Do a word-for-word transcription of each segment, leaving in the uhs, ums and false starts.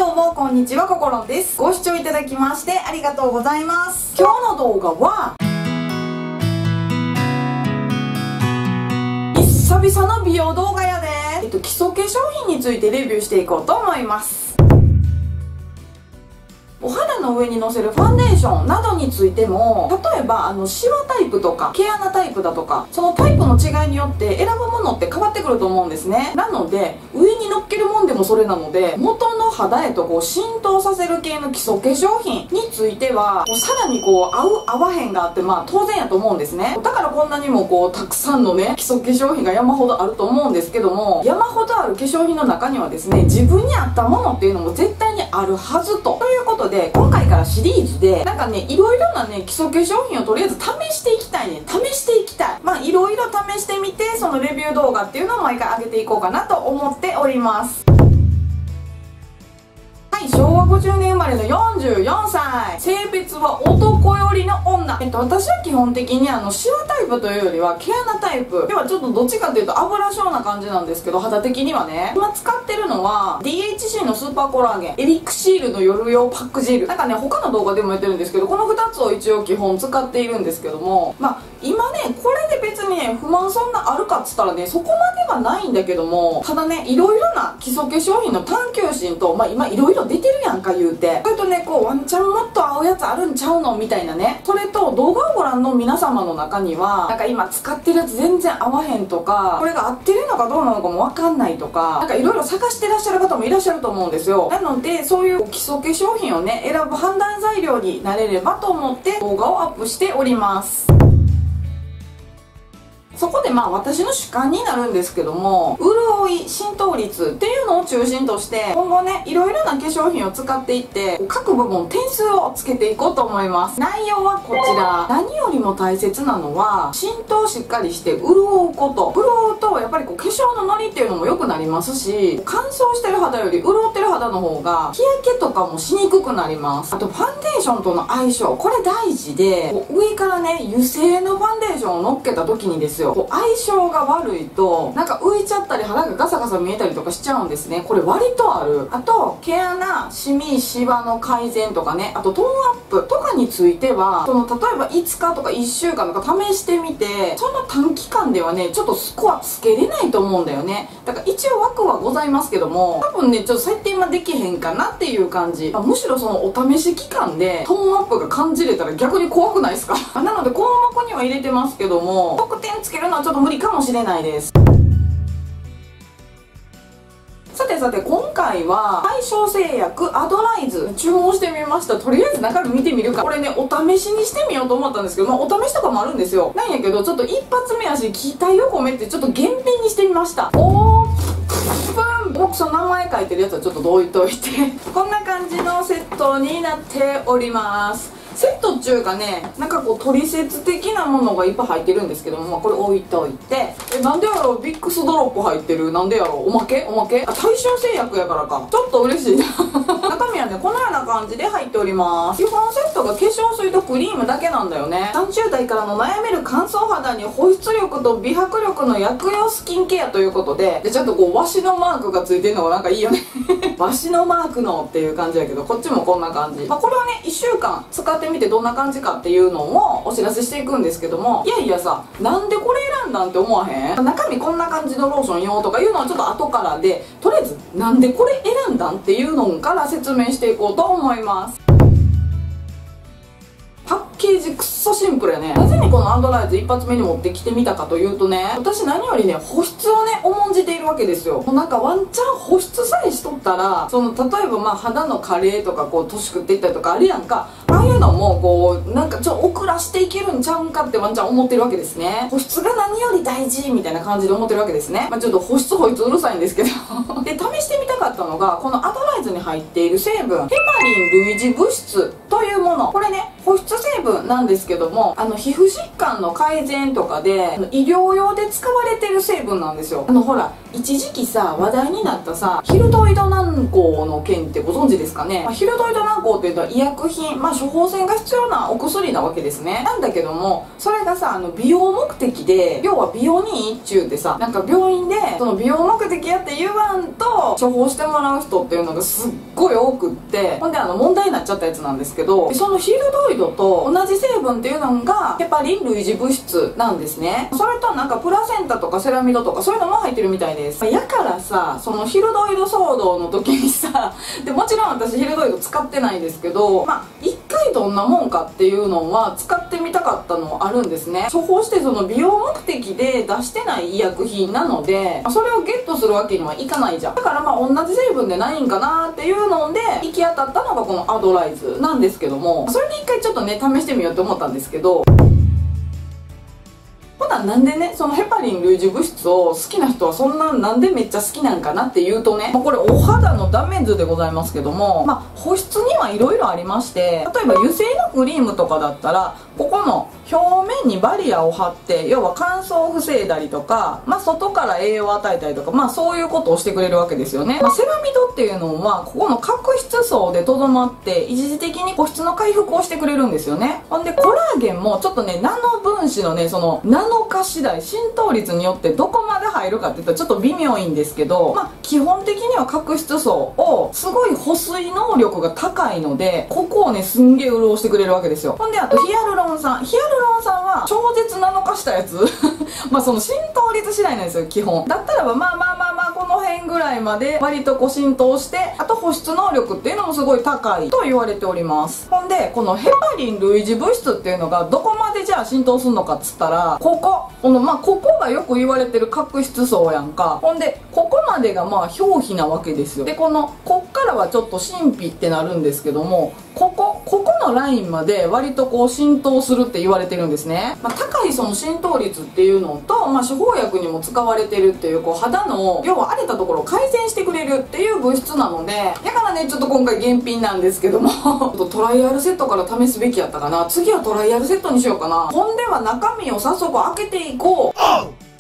どうもこんにちは、こころんです。ご視聴いただきましてありがとうございます。今日の動画は久々の美容動画やで、えっと、基礎化粧品についてレビューしていこうと思います。お肌の上にのせるファンデーションなどについても、例えばあのシワタイプとか毛穴タイプだとか、そのタイプの違いによって選ぶものって変わってくると思うんですね。なので上に乗っけるもんでもそれなので、元の肌へとこう浸透させる系の基礎化粧品についてはこうさらにこう合う合わへんがあって、まあ当然やと思うんですね。だからこんなにもこうたくさんのね基礎化粧品が山ほどあると思うんですけども、山ほどある化粧品の中にはですね、自分に合ったものっていうのも絶対にあるはずと。ということでで今回からシリーズでなんかね、いろいろなね基礎化粧品をとりあえず試していきたいね。試していきたい。まあいろいろ試してみて、そのレビュー動画っていうのを毎回上げていこうかなと思っております。しょうわごじゅうねん生まれのよんじゅうよんさい、性別は男よりの女。えっと私は基本的にあのシワタイプというよりは毛穴タイプでは、ちょっとどっちかっていうと油性な感じなんですけど、肌的にはね。今使ってるのは ディーエイチシー のスーパーコラーゲン、エリクシールの夜用パックジェル、なんかね他の動画でもやってるんですけど、このふたつを一応基本使っているんですけども、まあ今ねこれで別にね不満そんなあるかっつったらね、そこまではないんだけども、ただねいろいろな基礎化粧品の探求心と、まあ今いろいろ出てるやんか言うて、それとねこうワンチャンもっと合うやつあるんちゃうのみたいなね、それと動画をご覧の皆様の中にはなんか今使ってるやつ全然合わへんとか、これが合ってるのかどうなのかもわかんないとか、なんかいろいろ探してらっしゃる方もいらっしゃると思うんですよ。なのでそういう基礎化粧品をね選ぶ判断材料になれればと思って動画をアップしております。そこでまあ私の主観になるんですけども、潤い浸透率っていうのを中心として今後ねいろいろな化粧品を使っていって各部分点数をつけていこうと思います。内容はこちら。何よりも大切なのは浸透しっかりして潤うこと。潤うとやっぱりこう化粧のノリっていうのも良くなりますし、乾燥してる肌より潤ってる肌の方が日焼けとかもしにくくなります。あとファンデーションとの相性、これ大事で、こう上からね油性のファンデーションを乗っけた時にですよ、こう相性が悪いとなんか浮いちゃったり肌がガサガサ見えたりとかしちゃうんですね。これ割とある。あと毛穴、シミ、シワの改善とかね、あとトーンアップとかについては、その例えばいつかとかいっしゅうかんとか試してみて、その短期間ではねちょっとスコアつけれないと思うんだよね。だから一応枠はございますけども、多分ねちょっと設定はできへんかなっていう感じ。むしろそのお試し期間でトーンアップが感じれたら逆に怖くないですか？なので項目には入れてますけども、得点つけるのはちょっと無理かもしれないです。さてさて今回は大正製薬アドライズ注文してみました。とりあえず中身見てみるか。これねお試しにしてみようと思ったんですけど、まあお試しとかもあるんですよ。なんやけどちょっと一発目やし期待を込めてちょっと減便にしてみました。オープン。僕その名前書いてるやつはちょっとどいといてこんな感じのセットになっております。セットっていうかね、なんかこう取説的なものがいっぱい入ってるんですけども、まあ、これ置いといて、えなんでやろう、ビックスドロップ入ってる、なんでやろう、おまけおまけ、あ、大正製薬やからか、ちょっと嬉しいな中身はねこのような感じで入っております。基本セットが化粧水とクリームだけなんだよね。さんじゅう代からの悩める乾燥肌に保湿力と美白力の薬用スキンケアということで、でちょっとこうわしのマークがついてるのがなんかいいよねわしのマークのっていう感じやけど、こっちもこんな感じ。まあ、これはねいっしゅうかん使ってみてどんな感じかっていうのをお知らせしていくんですけども、いやいやさ、なんでこれ選んだんって思わへん？中身こんな感じのローションよとかいうのはちょっと後からで、とりあえずなんでこれ選んだんっていうのから説明していこうと思います。パッケージくっそシンプルやね。なぜにこのアドライズ一発目に持ってきてみたかというとね、私何よりね保湿をね重んじているわけですよ。もうなんかワンチャン保湿さえしとったら、その例えばまあ肌の加齢とかこう年食っていったりとかあるやんか、ああいうのもこうなんかちょっと遅らしていけるんちゃうんかってワンチャン思ってるわけですね。保湿が何より大事みたいな感じで思ってるわけですね。まあ、ちょっと保湿保湿うるさいんですけどで試してみたかったのがこのアドライズに入っている成分ヘパリン類似物質というもの。これね保湿成分なんですけども、あの皮膚疾患の改善とかで医療用で使われてる成分なんですよ。あのほら一時期さ話題になったさヒルドイド軟膏の件ってご存知ですかね。まあ、ヒルドイド軟膏っていうのは医薬品、まあ、処方方箋が必要なお薬なわけですね。なんだけども、それがさ、あの美容目的で、要は美容にいいっちゅうってさ、なんか病院でその美容目的やって言わんと処方してもらう人っていうのがすっごい多くって、ほんであの問題になっちゃったやつなんですけど、そのヒルドイドと同じ成分っていうのがヘパリン類似物質なんですね。それとなんかプラセンタとかセラミドとかそういうのも入ってるみたいです。やからさ、そのヒルドイド騒動の時にさ、でもちろん私ヒルドイド使ってないんですけど、まあ一回どんなもんかっていうのは使ってみたかったのあるんですね。処方してその美容目的で出してない医薬品なので、それをゲットするわけにはいかないじゃん。だからまあ同じ成分でないんかなっていうので行き当たったのがこのアドライズなんですけども、それで一回ちょっとね試してみようと思ったんですけど、ほななんでね、そのヘパリン類似物質を好きな人はそんななんでめっちゃ好きなんかなっていうとね、まあ、これお肌のダメ図でございますけども、まあ、保湿にはいろいろありまして、例えば油性のクリームとかだったらここの表面にバリアを張って、要は乾燥を防いだりとか、まあ、外から栄養を与えたりとか、まあ、そういうことをしてくれるわけですよね。まあ、セラミドっていうのはここの角質層でとどまって一時的に保湿の回復をしてくれるんですよね。ほんでコラーゲンもちょっとね、ナノ分子のね、そのナノ化次第、浸透率によってどこまで入るかっていったらちょっと微妙いんですけど、まあ、基本的には角質層をすごい保水能力が高いので、ここをねすんげえ潤してくれるわけですよ。ほんであとヒアルロン酸、ヒアルロン酸は超絶ナノ化したやつまあその浸透率次第なんですよ、基本だったらば。まあまあまあまあこの辺ぐらいまで割とこう浸透して、あと保湿能力っていうのもすごい高いと言われております。ほんでこのヘパリン類似物質っていうのがどこまでじゃあ浸透するのかっつったら、こここのまあここがよく言われてる角質層やんか。ほんでここまでがまあ表皮なわけですよ。でこのこっからはちょっと真皮ってなるんですけども、ここここのラインまで割とこう浸透するって言われてるんですね。まあ、高いその浸透率っていうのと、まあ、処方薬にも使われてるっていう、こう肌の要は荒れたところを改善してくれるっていう物質なので、だからねちょっと今回現品なんですけどもちょっとトライアルセットから試すべきやったかな。次はトライアルセットにしようかな。ほんでは中身を早速開けていこう。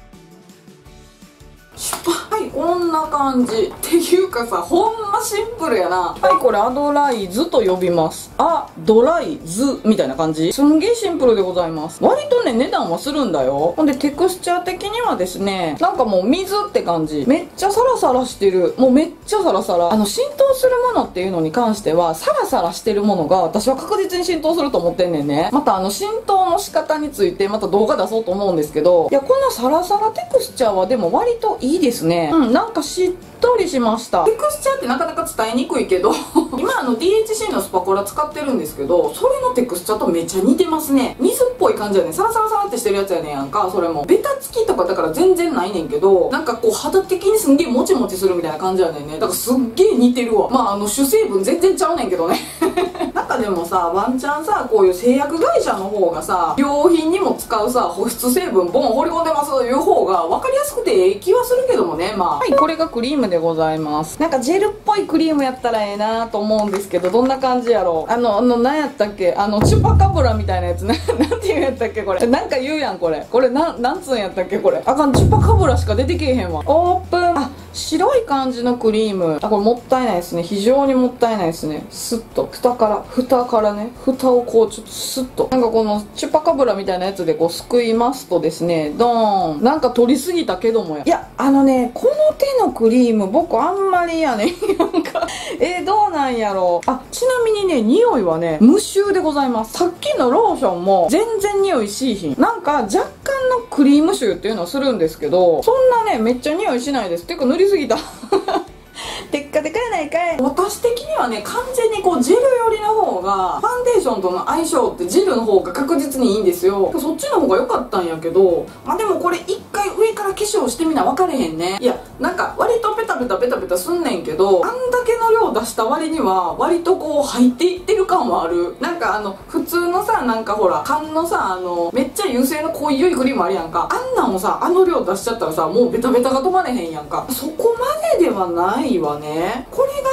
はい、こんな感じっていうかさ、ほんまシンプルやな。はい、これアドライズと呼びます。アドライズみたいな感じ。すんげえシンプルでございます。割とね値段はするんだよ。ほんでテクスチャー的にはですね、なんかもう水って感じ。めっちゃサラサラしてる。もうめっちゃサラサラ。あの浸透するものっていうのに関してはサラサラしてるものが私は確実に浸透すると思ってんねんね。またあの浸透の仕方についてまた動画出そうと思うんですけど、いやこのサラサラテクスチャーはでも割といいですね。うん、なんかしっとりしました。テクスチャーってなかなか伝えにくいけど今あの ディーエイチシー のスパコラ使ってるんですけど、それのテクスチャーとめっちゃ似てますね。水っぽい感じやねん。サラサラサラってしてるやつやねんやんか。それもベタつきとかだから全然ないねんけど、なんかこう肌的にすんげえもちもちするみたいな感じやねんね。だからすっげえ似てるわ。まああの主成分全然ちゃうねんけどねなんかでもさ、ワンチャンさ、こういう製薬会社の方がさ、用品にも使うさ保湿成分ボン放り込んでますという方が分かりやすくてええ気はするけどもね。まあはい、これがクリームでございます。なんかジェルっぽいクリームやったらええなと思うんですけど、どんな感じやろう。あのあの何やったっけ、あのチュパカブラみたいなやつねなんていうんやったっけこれ。なんか言うやんこれ。これなんなんつうんやったっけこれ。あかん、チュパカブラしか出てけえへんわ。オープン。あ、白い感じのクリーム。あ、これもったいないですね。非常にもったいないですね。スッと蓋から蓋からね、蓋をこうちょっとスッとなんかこのチュパカブラみたいなやつでこうすくいますとですね、ドーン。なんか取りすぎたけどもや。いやあのね、この手のクリーム僕あんまりやねなんかえー、どうなんやろう。あ、ちなみにね匂いはね無臭でございます。さっきのローションも全然匂いしいひん。なんか若干のクリーム臭っていうのはするんですけど、そんなねめっちゃ匂いしないです。てか塗りすぎたテッカテカやないかい。私的にはね完全にこうジェル寄りの方がファンデーションとの相性ってジェルの方が確実にいいんですよ。そっちの方が良かったんやけど、まあでもこれ一回上から化粧してみな分かれへんね。いやなんか割とペタペタペタペタすんねんけど、あんだけの量出した割には割とこう入っていってる感はある。なんかあの普通のさ、なんかほら缶のさ、あのめっちゃ油性の濃いクリームあるやんか。あんなんをさあの量出しちゃったらさ、もうベタベタが止まれへんやんか。そこまでではないわね。これ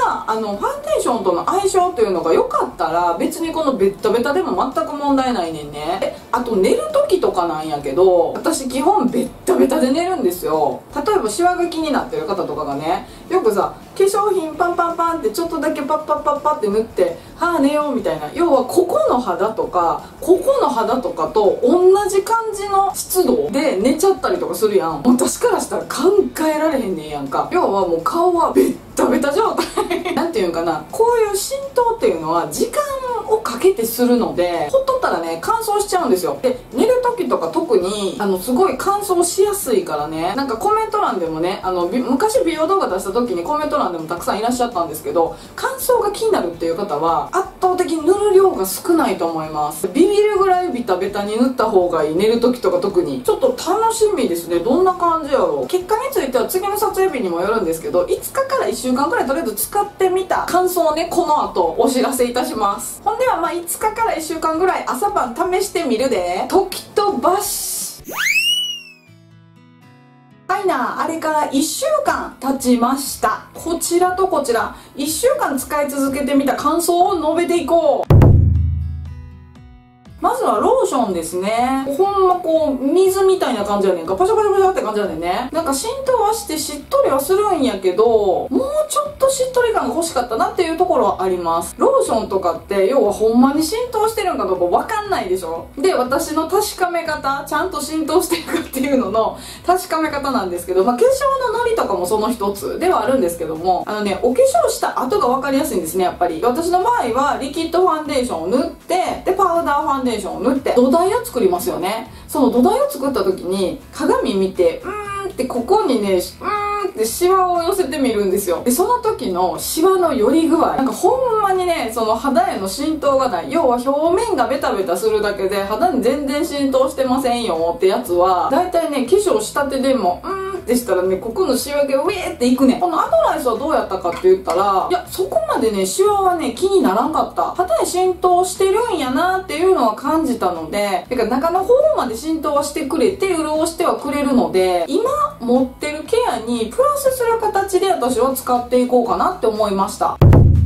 があのファンデーションとの相性っていうのが良かったら別にこのベッタベタでも全く問題ないねんね。であと寝る時とかなんやけど、私基本ベッタベタで寝るんですよ。例えばシワが気になってる方とかがね、よくさ化粧品パンパンパンってちょっとだけパッパッパッパって塗って「はあ寝よう」みたいな、要はここの肌とかここの肌とかと同じ感じの湿度で寝ちゃったりとかするやん。私からしたら考えられへんねんやんか。要はもう顔はベッタベタ状態なんていうんかな、こういう浸透っていうのは時間をかけてするので、ほっとったらね乾燥しちゃうんですよ。で寝る時とか特にあのすごい乾燥しやすいからね、なんかコメント欄でもね、あの昔美容動画出した時にコメント欄でもたくさんいらっしゃったんですけど、乾燥が気になるっていう方は圧倒的に塗る量が少ないと思います。ビビるぐらいビタベタに塗った方がいい、寝る時とか特に。ちょっと楽しみですね、どんな感じやろう。結果については次の撮影日にもよるんですけど、いつかからいっしゅうかんくらいとりあえず使ってみた感想をねこの後お知らせいたします。ほんではまあいつかからいっしゅうかんぐらい朝晩試してみるで。時飛ばしはいな、あれからいっしゅうかん経ちました。こちらとこちらいっしゅうかん使い続けてみた感想を述べていこう。まずはローションですね。ほんまこう水みたいな感じやねんか。パシャパシャパシャって感じやねんね。なんか浸透はしてしっとりはするんやけど、もうちょっとしっとり感が欲しかったなっていうところはあります。ローションとかって要はほんまに浸透してるんかどうかわかんないでしょ。で私の確かめ方、ちゃんと浸透してるかっていうのの確かめ方なんですけど、まあ化粧のノリとかもその一つではあるんですけども、あのねお化粧した後が分かりやすいんですね。やっぱり私の場合はリキッドファンデーションを塗って、でパウダーファンデーションを塗って土台を作りますよね。その土台を作った時に鏡見てうーんってここにねうーんってシワを寄せてみるんですよ。でその時のシワの寄り具合、なんかほんまにねその肌への浸透がない、要は表面がベタベタするだけで肌に全然浸透してませんよってやつは、だいたいね化粧したてでもうーんってしたらねここのシワがウェーっていくねん。このアドライスはどうやったかって言ったら、いやそこまでねシワはね気にならんかった。肌に浸透してるんやなっていうのは感じたので、てか中の方まで浸透はしてくれて潤してはくれるので、今持ってるケアにプラスする形で私は使っていこうかなって思いました。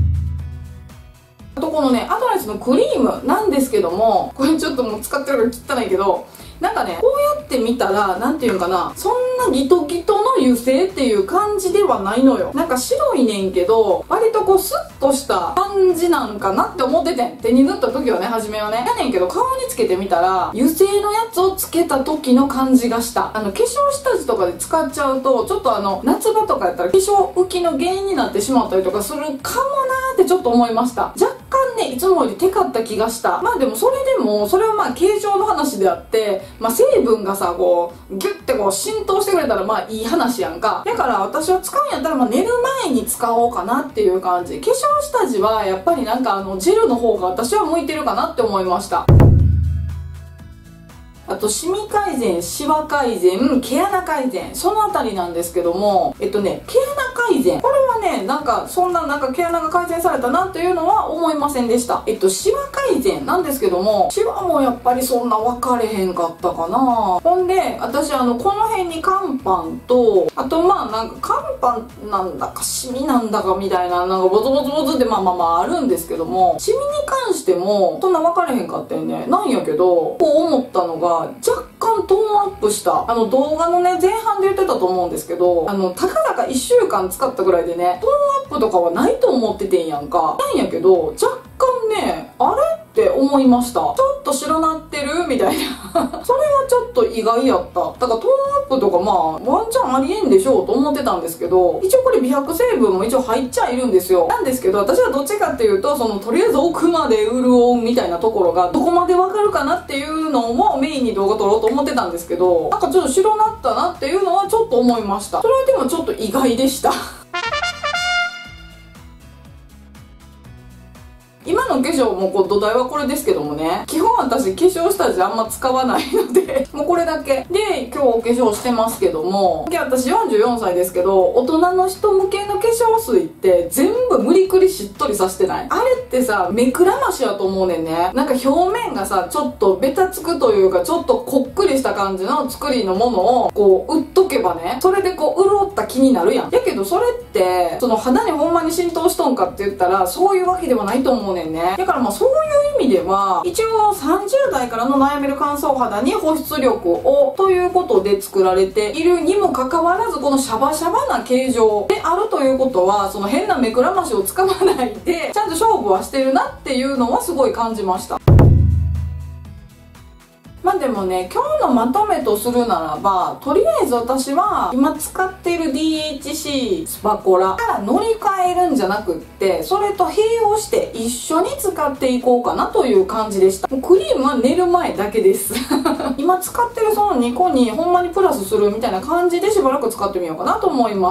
あとこのねアドライスのクリームなんですけども、これちょっともう使ってるから汚いけど、なんかねこうやって見たらなんていうんかな、そんなギトギトの油性っていう感じではないのよ。なんか白いねんけど割とこうスッとした感じなんかなって思っててん、手に塗った時はね、初めはねやねんけど、顔につけてみたら油性のやつをつけた時の感じがした。あの化粧下地とかで使っちゃうとちょっとあの夏場とかやったら化粧浮きの原因になってしまったりとかするかもなーってちょっと思いました。若干ねいつもよりテカった気がした。まあでもそれでもそれはまあ形状の話であって、まあ、成分がさこうギュッてこう浸透してくれたらまあいい話やんか。だから私は使うんやったらまあ寝る前に使おうかなっていう感じ。化粧下地はやっぱりなんかあのジェルの方が私は向いてるかなって思いました。あとシミ改善、シワ改善、毛穴改善、そのあたりなんですけども、えっとね毛穴改善、これはねなんかそんななんか毛穴が改善されたなっていうのは思いませんでした。えっとシワ改善なんですけども、シワもやっぱりそんな分かれへんかったかな。ほんで私あのこの辺に乾パンと、あとまあなんか乾パンなんだかシミなんだかみたいな、なんかボツボツボツってまあまあまああるんですけども、シミに関してもそんな分かれへんかったよね。なんやけどこう思ったのが、若干トーンアップした、あの動画のね前半で言ってたと思うんですけど、あのたかだかいっしゅうかん使ったぐらいでねトーンアップとかはないと思っててんやんか。なんやけど若干ねあれって思いました。ちょっと白なってるみたいなそれはちょっと意外やった。だからトーンアップとかまあワンチャンありえんでしょうと思ってたんですけど、一応これ美白成分も一応入っちゃいるんですよ。なんですけど私はどっちかっていうと、そのとりあえず奥まで潤うみたいなところがどこまでわかるかなっていうのをメインに動画撮ろうと思ってたんですけど、なんかちょっと白なったなっていうのはちょっと思いました。それはでもちょっと意外でした今の化粧もこう土台はこれですけどもね、基本私化粧下地あんま使わないのでもうこれだけで今日お化粧してますけども、私よんじゅうよんさいですけど、大人の人向けの化粧水って全部無理くりしっとりさせてない？あれってさ、目くらましやと思うねんね。なんか表面がさちょっとベタつくというか、ちょっとこっくりした感じの作りのものをこう売っとけばね、それでこう潤った気になるやん。やけどそれってその肌にほんまに浸透しとんかって言ったらそういうわけではないと思うねんね。だからまあそういう意味では一応さんじゅう代からの悩める乾燥肌に保湿力をということで作られているにもかかわらず、このシャバシャバな形状であるということは、その変な目くらましを使わないでちゃんと勝負はしてるなっていうのはすごい感じました。まあでもね、今日のまとめとするならば、とりあえず私は今使っている ディーエイチシー スパコラから乗り換えるんじゃなくって、それと併用して一緒に使っていこうかなという感じでした。もうクリームは寝る前だけです今使ってるそのにこにほんまにプラスするみたいな感じでしばらく使ってみようかなと思います。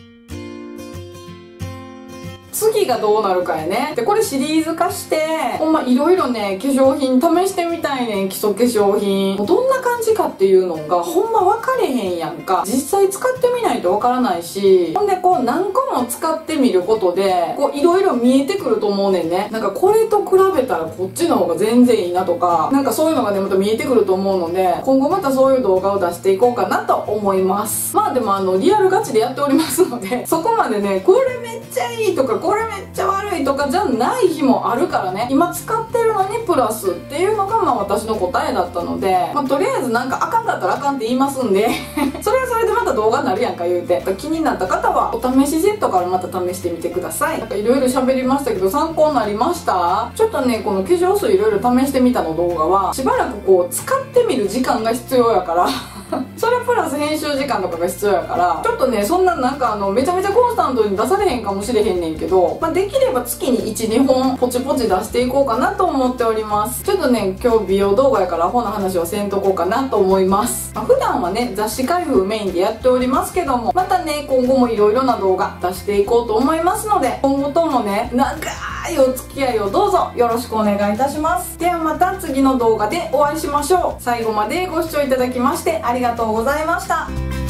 次がどうなるかやね。でこれシリーズ化してほんまいろいろね化粧品試してみたいねん。基礎化粧品もうどんな感じかっていうのがほんま分かれへんやんか。実際使ってみないと分からないし、ほんでこう何個も使ってみることでこういろいろ見えてくると思うねんね。なんかこれと比べたらこっちの方が全然いいなとか、なんかそういうのがねまた見えてくると思うので、今後またそういう動画を出していこうかなと思います。まあでもあのリアルガチでやっておりますので、そこまでねこれめっちゃいいとかこれめっちゃ悪いとかじゃない日もあるからね、今使ってるのにプラスっていうのがまあ私の答えだったので、まあ、とりあえずなんかあかんかったらあかんって言いますんでそれはそれでまた動画になるやんか言うて、気になった方はお試しセットからまた試してみてください。なんかいろいろ喋りましたけど参考になりました？ちょっとねこの化粧水いろいろ試してみたの動画はしばらくこう使ってみる時間が必要やからそれプラス編集時間とかが必要やから、ちょっとねそんななんかあのめちゃめちゃコンスタントに出されへんかもしれへんねんけど、まあ、できれば月にいち、にほんポチポチ出していこうかなと思っております。ちょっとね今日美容動画やからアホな話はせんとこうかなと思います。まあ、普段はね雑誌開封メインでやっておりますけども、またね今後もいろいろな動画出していこうと思いますので、今後ともね長いお付き合いをどうぞよろしくお願いいたします。ではまた次の動画でお会いしましょう。最後までご視聴いただきましてありがとうございました。